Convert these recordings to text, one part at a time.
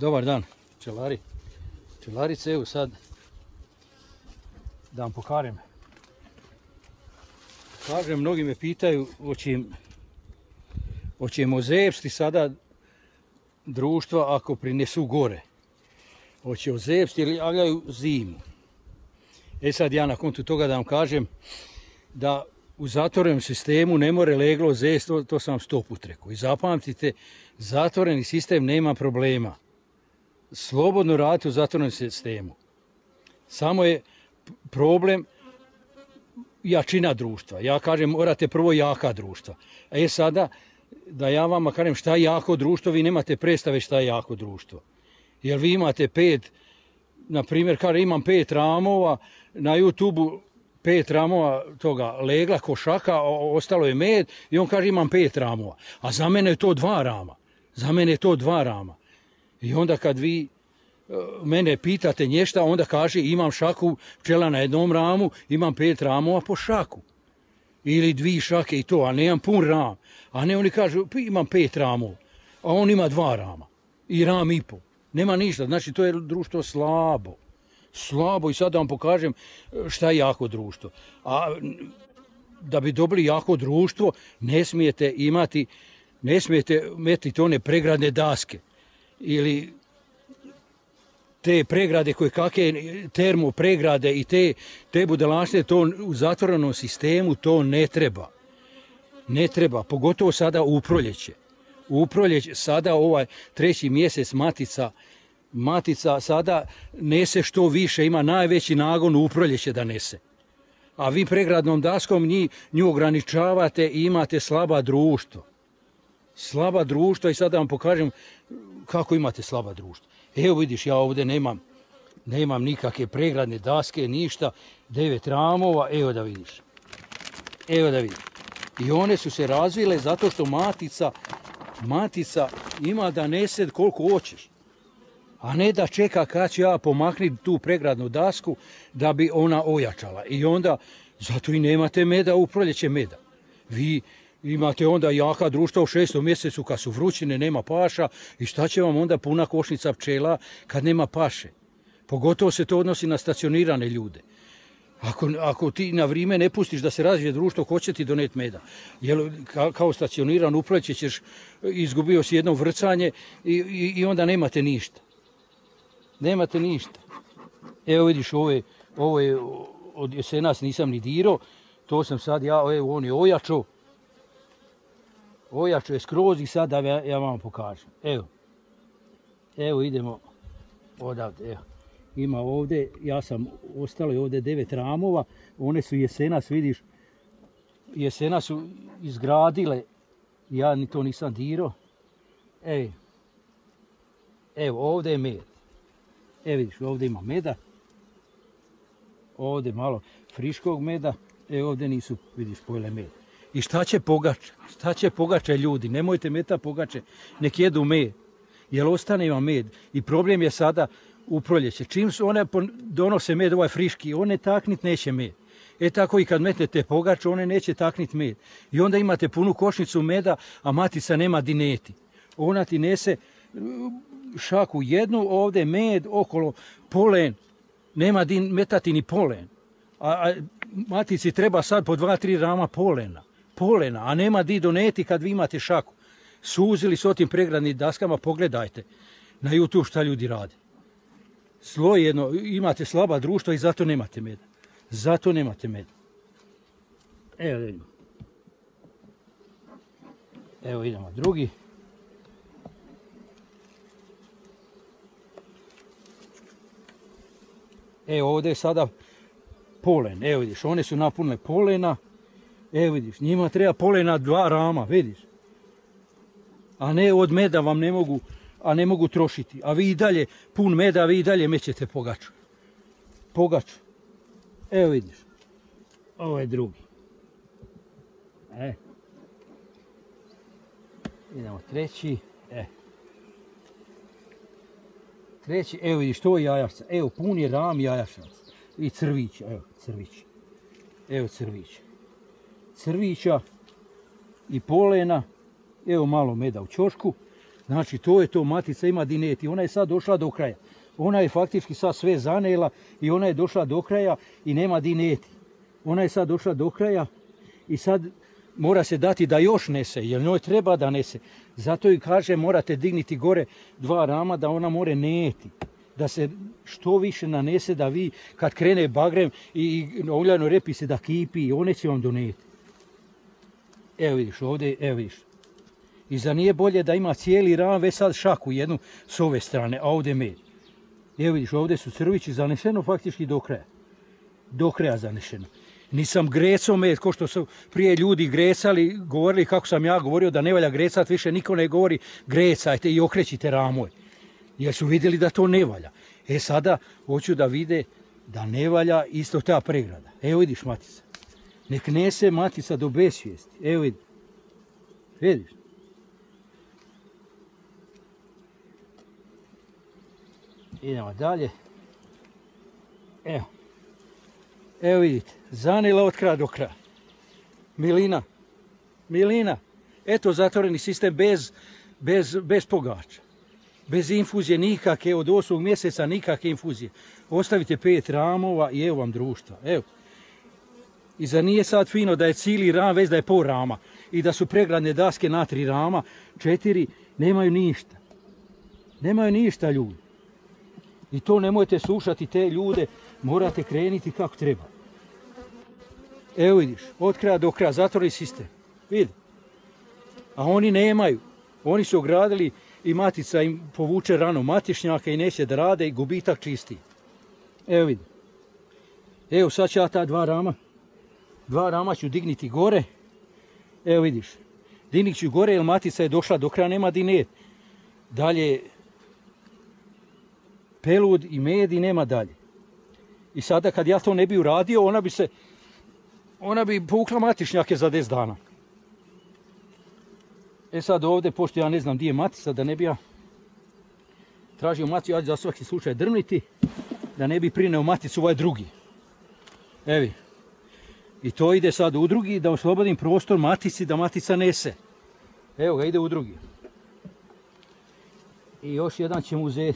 Dobar dan, pčelari. Pčelarice, evo sad da vam pokažem. Kažem, mnogi me pitaju hoćemo ozepsti sada društva ako prinesu gore. Hoće ozepsti ili javljaju zimu. E sad ja na kontu toga da vam kažem da u zatvorenom sistemu ne more leglo ozepstvo, to sam vam 100 put rekao. I zapamtite, zatvoreni sistem nema problema. Slobodno radite u zatvorenom sistemu. Samo je problem jačina društva. Ja kažem, morate prvo jaka društva. E sada, da ja vama kažem šta je jako društvo, vi nemate predstave šta je jako društvo. Jer vi imate 5, na primjer, kažem, imam 5 ramova, na YouTube-u 5 ramova toga legla, košaka, ostalo je med i on kaže imam 5 ramova. A za mene je to 2 rama. Za mene je to 2 rama. I onda kad vi mene pitate nješta, onda kaže imam šaku pčela na jednom ramu, imam 5 ramova po šaku. Ili 2 šake i to, a nemam pun ram. A ne, oni kažu imam 5 ramova, a on ima 2 rama. I ram i pol. Nema ništa, znači to je društvo slabo. Slabo i sad da vam pokažem šta je jako društvo. A da bi dobili jako društvo, ne smijete metiti one pregradne daske. Ili te pregrade koje kakve termopregrade i te budalaštine, to u zatvorenom sistemu to ne treba. Ne treba, pogotovo sada u proljeće. U proljeće, sada ovaj 3. mjesec matica sada nese što više, ima najveći nagon u proljeće da nese. A vi pregradnom daskom nju ograničavate i imate slaba društvo. Slaba društva i sada vam pokažem kako imate slaba društva. Evo vidiš, ja ovdje nemam nikakve pregradne daske, ništa, 9 ramova, evo da vidiš. Evo da vidiš. I one su se razvile zato što matica ima da nese koliko hoćeš. A ne da čeka kad ću ja pomakniti tu pregradnu dasku da bi ona ojačala. I onda, zato i nemate meda u proljeće meda. Vi imate onda jaka društva u 6. mjesecu kad su vrućine, nema paša i šta će vam onda puna košnica pčela kad nema paše. Pogotovo se to odnosi na stacionirane ljude. Ako ti na vrijeme ne pustiš da se razvije društvo, ko će ti doneti meda? Jer kao stacioniran u proljeće ćeš, izgubio si jedno vrcanje i onda nemate ništa. Nemate ništa. Evo vidiš, ovo je od jesenas nisam ni dirao, to sam sad evo on je ojačao. Ojačao je skroz i sad da ja vam pokažem. Evo idemo odavde, evo. Ima ovdje, ostalo je ovdje 9 ramova, one su jesenas, vidiš, jesenas su izgradile, ja ni to nisam dirao. Evo, ovdje je med. Evo vidiš, ovdje ima meda. Ovdje malo friškog meda. Ovdje nisu, vidiš, pojele med. I šta će pogače? Šta će pogače ljudi? Nemojte meta pogače, nek jedu med. Jer ostane vam med. I problem je sada u proljeće. Čim su one donose med ovaj friški, one taknit neće med. Tako i kad metnete pogače, one neće taknit med. I onda imate punu košnicu meda, a matica nema dineti. Ona ti nese šaku jednu, ovdje med, okolo polen. Nema metati ni polen. A matici treba sad po 2-3 rama polena, a nema di doneti kad vi imate šaku. Suzili s otim pregradnim daskama, pogledajte na YouTube šta ljudi rade. Sloj jedno, imate slaba društva i zato nemate meda. Zato nemate meda. Evo da vidimo. Evo idemo drugi. Evo ovdje je sada polen. Evo vidiš, one su napunile polena. Evo vidiš, njima treba polena 2 rama, vidiš. A ne od meda vam ne mogu trošiti. A vi i dalje, pun meda, vi i dalje mećete pogaču. Pogaču. Evo vidiš. Ovo je drugi. Idemo treći. Treći, evo vidiš, to je jajašca. Evo, pun je ram jajašac. I crvića, evo, crvić. Evo crvić. Crvića i polena. Evo malo meda u ćošku. Znači, to je to, matica ima dinet i ona je sad došla do kraja. Ona je faktički sad sve zanela i ona je došla do kraja i nema dineti. Ona je sad došla do kraja i sad mora se dati da još nese, jer njoj treba da nese. Zato i kaže morate digniti gore 2 rama da ona more neti. Da se što više nanese, da vi kad krene bagrem i na uljanoj repi se da kipi i one će vam doneti. Evo vidiš ovdje, evo vidiš. I zar nije bolje da ima cijeli ram već sad šaku jednu s ove strane, a ovdje med. Evo vidiš, ovdje su crvići zanešeno faktički do kraja. Do kraja zanešeno. Nisam grecao med, ko što su prije ljudi grecali, govorili kako sam ja govorio da ne valja grecat, više niko ne govori grecajte i okrećite ramoj. Jer su vidjeli da to ne valja. E sada hoću da vide da ne valja isto ta pregrada. Evo vidiš matica. Nek nese matica do besvijesti. Evo vidiš. Vidiš. Idemo dalje. Evo. Evo vidite. Zanela od kraja do kraja. Milina. Eto zatvoreni sistem bez pogača. Bez infuzije nikakve, od 8. mjeseca nikakve infuzije. Ostavite 5 ramova i evo vam društva. Evo. I zar nije sad fino da je cijeli ram, već da je pol rama. I da su pregradne daske na 3 rama, 4, nemaju ništa. Nemaju ništa ljudi. I to nemojte slušati te ljude, morate krenuti kako treba. Evo vidiš, od kraja do kraja, zatvorni sistem. Vidi. A oni nemaju. Oni su ogradili i matica im povuče rano matišnjaka i neće da rade i gubitak čisti. Evo vidi. Evo sad ću ja ta 2 rama. 2 rama ću digniti gore. Evo vidiš. Dignit ću gore jer matica je došla do kraja, nema dinet. Dalje pelud i med i nema dalje. I sada kad ja to ne bi uradio, ona bi povukla matišnjake za 10 dana. E sad ovdje, pošto ja ne znam gdje je matica, da ne bi ja tražio maticu, ja ću za svaki slučaj drmniti, da ne bi prineo maticu ovaj drugi. Evi. I to ide sad u drugi, da oslobodim prostor matici, da matica nese. Evo ga, ide u drugi. I još jedan ćemo uzeti.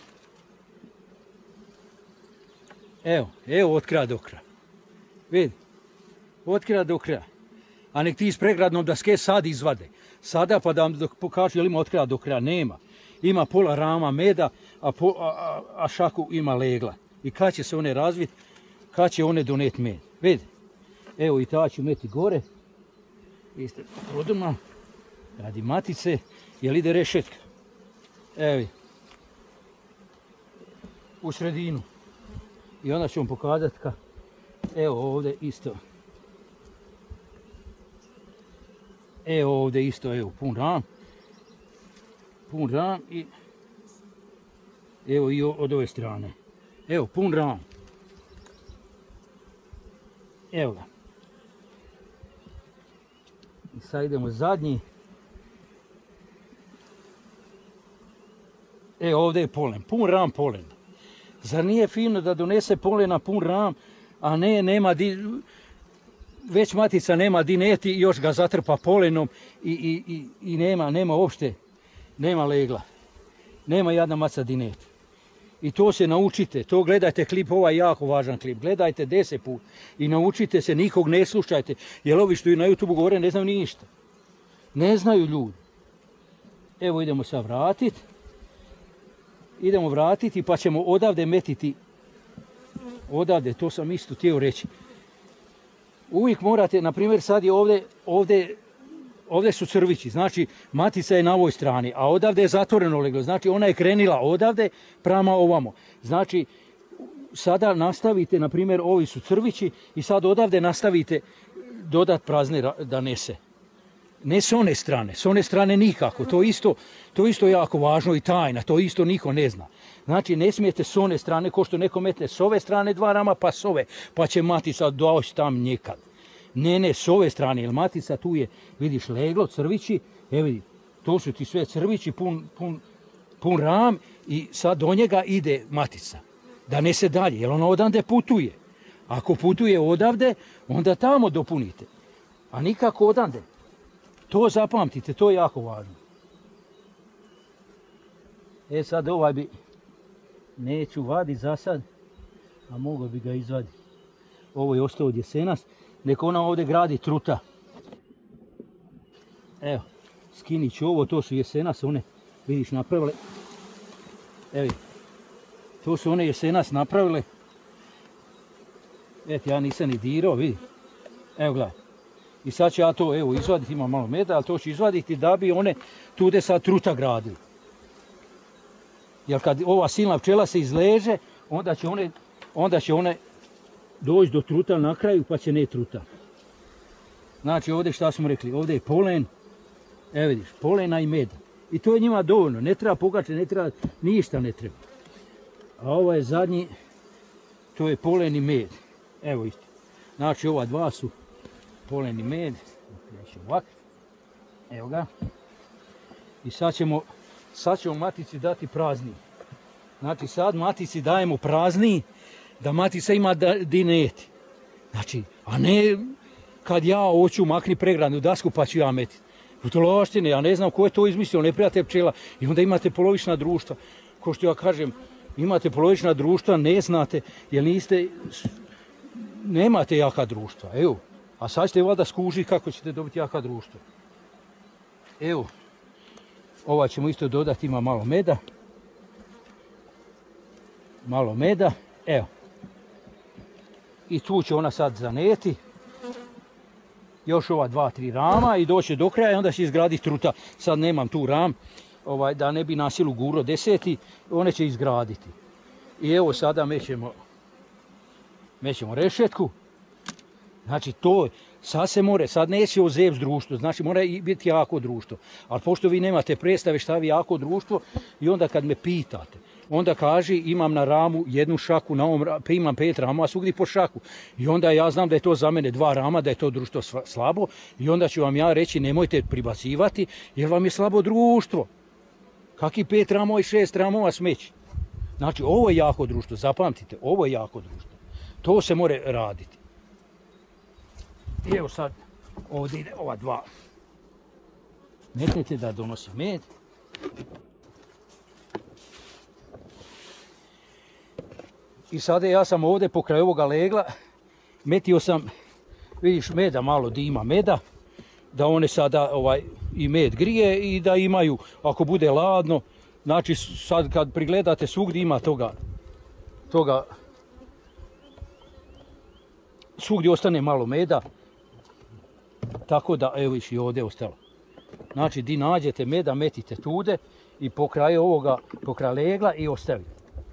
Evo od kraja do kraja. Vidi, od kraja do kraja. A nek ti s pregradnom daske sad izvade. Sada pa da vam pokažu jel ima od kraja do kraja. Nema. Ima pola rama meda, a šaku ima legla. I kad će se one razviti, kad će one doneti med. Vidi. Evo i ta ću meti gore. Isto produma. Radi matice. Jel ide rešetka. Evo. U sredinu. I onda ću vam pokazati ka. Evo ovdje isto. Evo ovdje isto, evo pun ram. Pun ram i evo i od ove strane. Evo pun ram. Evo ga. I sad idemo zadnji. Evo ovdje je polen, pun ram polen. Zar nije fino da donese polena pun ram, a ne, nema, već matica nema dineti i još ga zatrpa polenom i nema uopšte, nema legla. Nema jedna maca dinet. I to se naučite, to gledajte klip, ovaj jako važan klip, gledajte 10 put i naučite se, nikog ne slušajte, jer ovi što i na YouTube govore ne znaju ništa. Ne znaju ljudi. Evo idemo sad vratiti. Idemo vratiti pa ćemo odavde metiti. Odavde, to sam isto htio reći. Uvijek morate, na primjer sad je ovdje su crvići, znači matica je na ovoj strani, a odavde je zatvoreno leglo, znači ona je krenila odavde prema ovamo. Znači sada nastavite, na primjer ovi su crvići i sad odavde nastavite dodat prazne da nese. Ne s one strane nikako, to isto jako važno i tajna, to isto niko ne zna. Znači ne smijete s one strane, ko što neko metne s ove strane 2 rama pa s ove, pa će matica doći tam njekad. Ne, s ove strane, jer matica tu je, vidiš, leglo, crvići, vidi, to su ti sve crvići, pun ram i sad do njega ide matica. Da nese dalje, jer ona odavde putuje. Ako putuje odavde, onda tamo dopunite, a nikako odavde. To zapamtite, to je jako važno. E sad ovaj bi, neću vaditi za sad, a mogao bi ga izvaditi. Ovo je ostao od jesenas, neko ona ovdje gradi truta. Evo, skinit ću ovo, to su jesenas, one, vidiš, napravile. Evo, to su one jesenas napravile. Eto, ja nisam ni dirao, vidi. Evo, gledaj. I sad ću ja to, evo, izvaditi, ima malo meda, ali to ću izvaditi da bi one tude sad truta gradili. Jer kad ova silna pčela se izleže, onda će one doći do truta na kraju, pa će ne truta. Znači ovdje šta smo rekli, ovdje je polen, evo vidiš, polena i meda. I to je njima dovoljno, ne treba pogače, ne treba, ništa ne treba. A ovo je zadnji, to je polen i med. Evo isto. Znači ova dva su polen i med. Ovako. Evo ga. I sad ćemo matici dati prazni. Znači sad matici dajemo prazni, da matica ima di neti. Znači, a ne kad ja hoću makni pregradnu dasku pa ću ja metiti. Putološtine, ja ne znam ko je to izmislio, neprijatelj pčela. I onda imate polovična društva. Ko što ja kažem, imate polovična društva, ne znate, jer nemate jaka društva. Evo, a sad ćete valjda skužiti kako ćete dobiti jaka društva. Evo, ova ćemo isto dodati, ima malo meda. Malo meda, evo. I tu će ona sad zaneti. Još ova 2-3 rama i doće do kraja i onda će izgraditi truta. Sad nemam tu ram, da ne bi na silu guro 10, one će izgraditi. I evo sada mećemo rešetku. Znači to, sad neće ozebs društvo, znači mora biti jako društvo. Ali pošto vi nemate predstave šta je jako društvo, i onda kad me pitate, onda kaži imam na ramu jednu šaku, imam 5 rama, a svugdje po šaku. I onda ja znam da je to za mene 2 rama, da je to društvo slabo, i onda ću vam ja reći nemojte pribacivati jer vam je slabo društvo. Kaki 5 ramova i 6 ramova smeći. Znači ovo je jako društvo, zapamtite, ovo je jako društvo. To se mora raditi. I evo sad, ovdje ide ova 2. Metnete da donosi med. I sada ja sam ovdje pokraj ovoga legla, metio sam, vidiš meda, malo dima meda, da one sada i med grije i da imaju, ako bude ladno, znači sad kad prigledate svugdje ima toga, svugdje ostane malo meda, tako da, evo viš i ovdje je ostalo. Znači di nađete meda, metite tude i pokraj ovoga, pokraj legla i ostavite.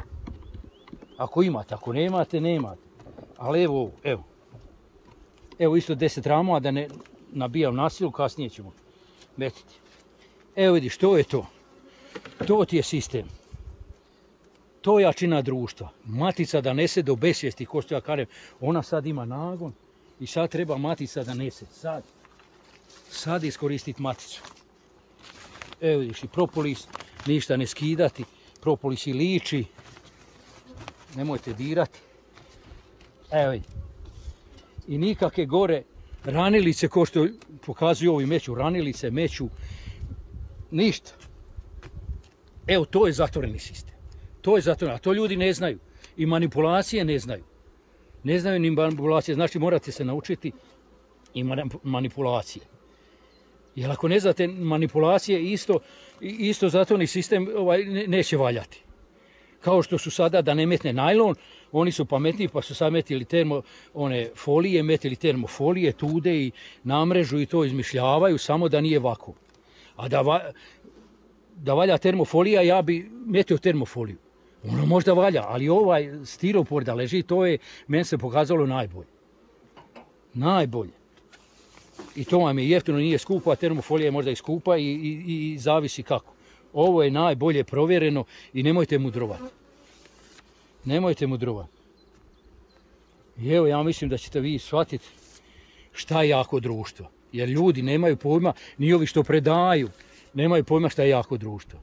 Ako imate, ako nemate, nemate. Ali evo, evo. Evo isto 10 ramova da ne nabijam na silu, kasnije ćemo metiti. Evo vidiš, to je to. To ti je sistem. To je jačina društva. Matica da nese do besvijesti, ko što ja kažem, ona sad ima nagon i sad treba matica da nese. Sad iskoristiti maticu. Evo vidiš, i propolis, ništa ne skidati. Propolis i liči. Nemojte dirati. Evo vidi. I nikakve gore ranilice, ko što pokazuju ovi meću, ranilice, meću, ništa. Evo, to je zatvoreni sistem. To je zatvoreno, a to ljudi ne znaju. I manipulacije ne znaju. Ne znaju ni manipulacije, znači morate se naučiti i manipulacije. Jer ako ne znate manipulacije, isto zatvoreni sistem neće valjati. Kao što su sada da ne metne najlon, oni su pametniji pa su sad metili metili termofolije, tude i namrežu i to izmišljavaju, samo da nije ovako. A da valja termofolija, ja bi metio termofoliju. Ono možda valja, ali ovaj stiropor da leži, to je meni se pokazalo najbolje. Najbolje. I to vam je jeftino, nije skupo, a termofolija je možda i skupa i zavisi kako. Ovo je najbolje provjereno i nemojte mudrovati. Nemojte mudrovati. I evo, ja mislim da ćete vi shvatiti šta je jako društvo. Jer ljudi nemaju pojma, ni ovi što predaju, nemaju pojma šta je jako društvo.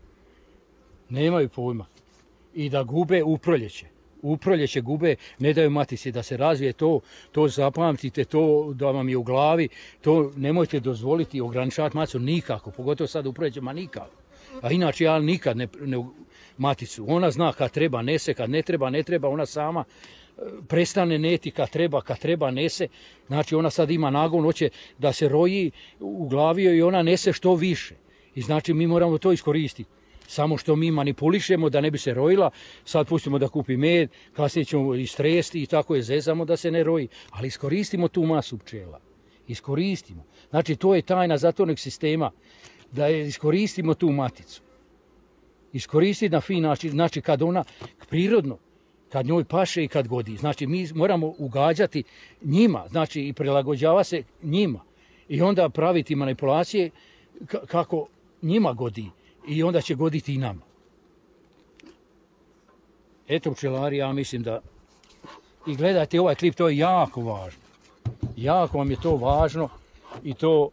Nemaju pojma. I da gube u proljeće. U proljeće gube, ne daju matici da se razvije to zapamtite, to da vam je u glavi, to nemojte dozvoliti ograničavati maticu nikako, pogotovo sad u proljeće, ma nikako. A inače ja nikad ne maticu. Ona zna kad treba nese, kad ne treba, ona sama prestane neti kad treba nese. Znači ona sad ima nagon, hoće da se roji u glavi i ona nese što više. I znači mi moramo to iskoristiti. Samo što mi manipulišemo da ne bi se rojila, sad pustimo da kupi med, kasnije ćemo istresti i tako je zezamo da se ne roji. Ali iskoristimo tu masu pčela. Iskoristimo. Znači to je tajna zatvornog sistema, da iskoristimo tu maticu. Iskoristiti na fin način, znači kad ona prirodno, kad njoj paše i kad godi. Znači mi moramo ugađati njima, znači i prilagođava se njima. I onda praviti manipulacije kako njima godi. I onda će goditi i nama. Eto pčelari, ja mislim da... I gledajte ovaj klip, to je jako važno. Jako vam je to važno i to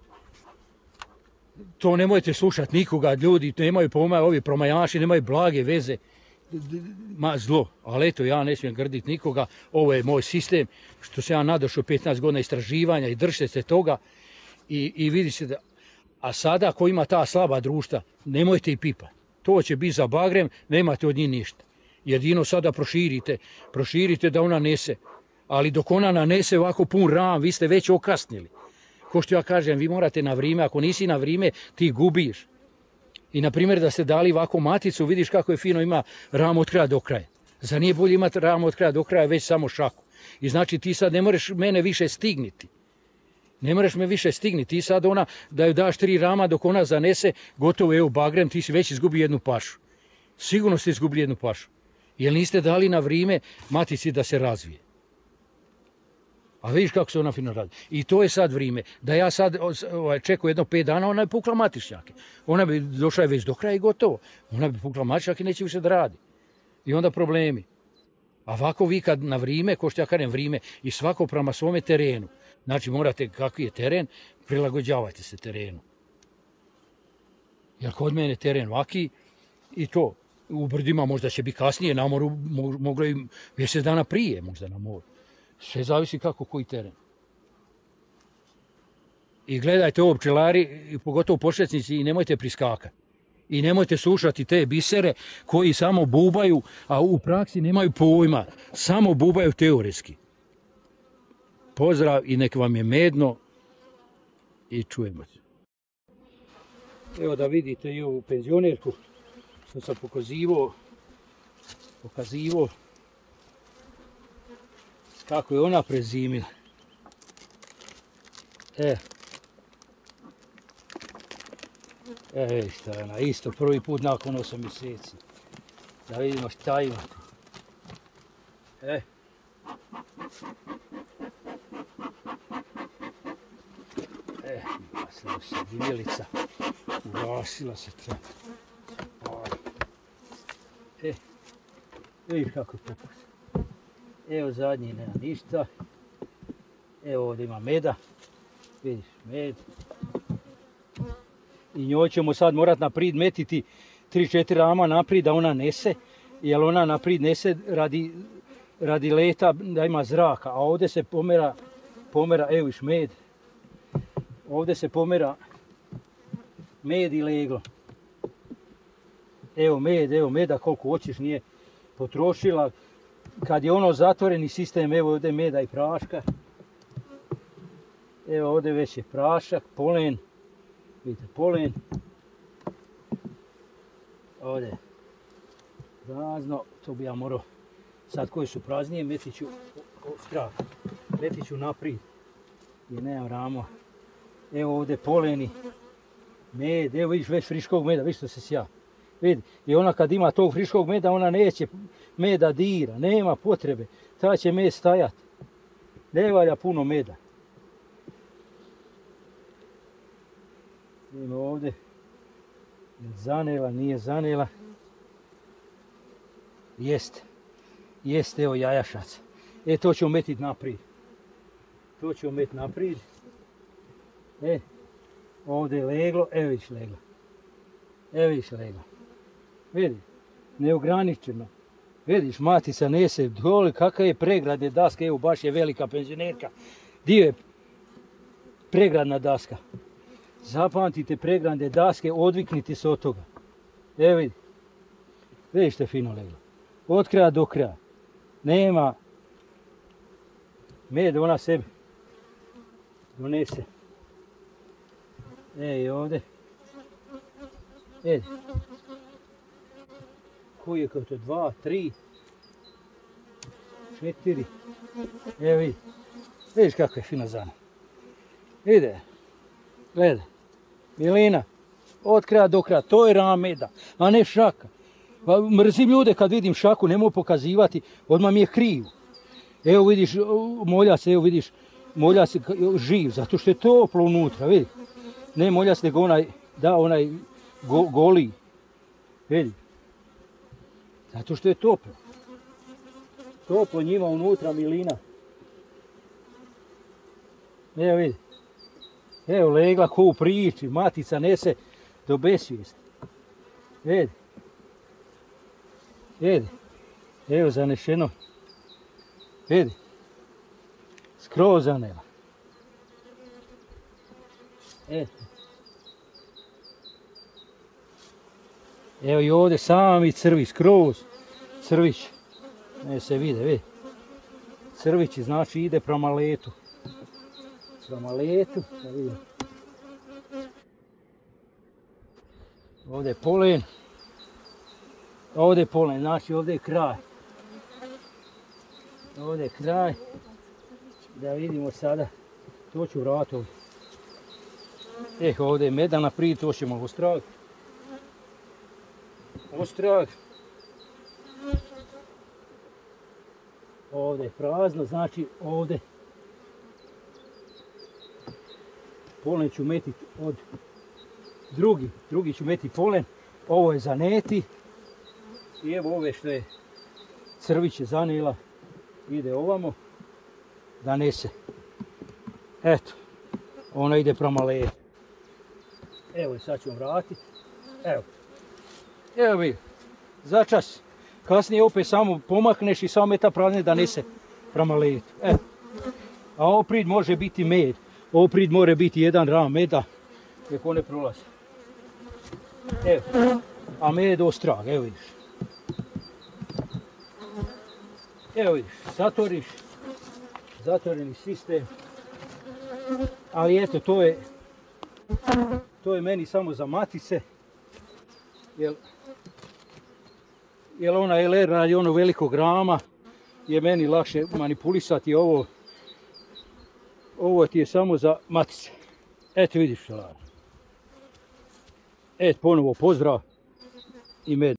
nemojte slušati nikoga, ljudi nemaju pojma, ovi promajaši nemaju blage veze, zlo. Ali eto, ja ne smijem grditi nikoga, ovo je moj sistem, što se ja nadošao 15 godina istraživanja i držite se toga i vidi se da... A sada ako ima ta slaba društva, nemojte i pipati. To će biti za bagrem, nemate od njih ništa. Jedino sada proširite da ona nese. Ali dok ona nanese ovako pun ram, vi ste već okasnili. Ko što ja kažem, vi morate na vrijeme, ako nisi na vrijeme, ti gubiš. I na primjer da ste dali ovako maticu, vidiš kako je fino ima ram od kraja do kraja. Zar nije bolje imati ram od kraja do kraja, već samo šaku? I znači ti sad ne možeš mene više stigniti. Ne moraš me više stigni, ti sad ona, da joj daš 3 rama dok ona zanese, gotovo evo bagrem, ti si već izgubio jednu pašu. Sigurno ste izgubili jednu pašu. Jer niste dali na vrijeme matici da se razvije. A vidiš kako se ona fino radi. I to je sad vrijeme. Da ja sad čekam jedno 5 dana, ona je pukla matišnjake. Ona bi došla već do kraja i gotovo. Ona bi pukla matišnjake i neće više da radi. I onda problemi. A ovako vi kad na vrijeme, ko što ja kažem vrijeme, i svako prema svome terenu. Znači morate, kakvi je teren, prilagođavajte se terenu. Jer kod mene je teren vaki i to. U brdima možda će biti kasnije, na moru moglo i mjesec dana prije možda na moru. Sve zavisi kako koji teren. I gledajte ovo pčelari, pogotovo početnici, i nemojte priskakati. I nemojte slušati te bisere koji samo bubaju, a u praksi nemaju pojma. Samo bubaju teoretski. Pozdrav i nek vam je medno i čujemo se. Evo da vidite i ovu penzionerku što sam pokazivao kako je ona prezimila. Vidite ona, isto prvi put nakon 8 mjeseci. Da vidimo šta imate. Ugasila se dimjelica. Ugasila se treba. Vidiš kako je pokus. Evo zadnji nema ništa. Evo ovdje ima meda. Vidiš med. I njoj ćemo sad morat naprijed metiti 3-4 rama naprijed da ona nese. Jer ona naprijed nese radi leta da ima zraka. A ovdje se pomera, evo viš med. Ovdje se pomera med i leglo. Evo meda koliko hoćeš, nije potrošila. Kad je ono zatvoreni sistem, evo ovdje meda i praška. Evo ovdje već je prašak, polen. Vidite, polen. Ovdje prazno, to bi ja morao, sad koje su praznije, metit ću naprijed. Jer nemam ramo. Evo ovdje poleni, med, evo vidiš već friškog meda, vidiš što se sja. Vidi, i ona kad ima tog friškog meda, ona neće meda dira, nema potrebe, ta će med stajati. Ne valja puno meda. Evo ovdje, zanela, nije zanela. Jeste, evo jajašac. To ćemo metiti naprijed. Ovdje je leglo, evo vidiš leglo. Vidi, neograničeno. Vidiš, matica nese dole, kakva je pregradne daska, evo baš je velika penzionerka. Dio je pregradna daska. Zapamtite pregradne daske, odviknite se od toga. Evo vidi. Vidiš što je fino leglo. Od kraja do kraja. Nema. Med ona sebi donese. I ovdje. Edi. Koji je kao to? 2, 3, 4. Evo vidi. Vidiš kako je fino zana. Ide. Gledaj. Milina. Od kraja do kraja. To je ram meda, a ne šaka. Pa mrzim ljude kad vidim šaku, ne mogu pokazivati, odmah mi je krivo. Evo vidiš, moljas, evo vidiš, moljas živ, zato što je toplo unutra, vidi. Ne moljas, nego onaj goli. Vidi. Zato što je toplo. Toplo njima unutra, milina. Evo vidi. Evo legla ko u priči, matica nese do besvijesti. Vidi. Vidi. Evo zanešeno. Vidi. Skroz zanela. Evo i ovdje sami crvi, skroz. Crvić. Ne se vide, vidi. Crvić znači ide prema letu. Prema letu, da vidim. Ovdje je polen. Ovdje je polen, znači ovdje je kraj. Ovdje je kraj. Da vidimo sada. To ću vratiti ovdje. Ovdje je medana prije, to ćemo ostrag. Ostrag. Ovdje je prazno, znači ovdje. Polen ću metiti od drugi ću metiti polen. Ovo je zaneti. I evo ove što je crviće zanela, ide ovamo, da nese. Eto, ona ide prema letu. Evo i sad ću vam vratiti. Evo vidi, začas. Kasnije opet samo pomakneš i samo meta prazne da nese prema letu. A oprid može biti med. Oprid može biti jedan ram meda, kako ne prolazi. Evo, a med ostrag, evo vidiš. Evo vidiš, zatvoreni sistem. Ali eto, to je meni samo za matice. Jer ona LR radi ono velikog rama, je meni lakše manipulisati ovo. Ovo ti je samo za matice. Eto vidiš što radi. Eto ponovo pozdrav i med.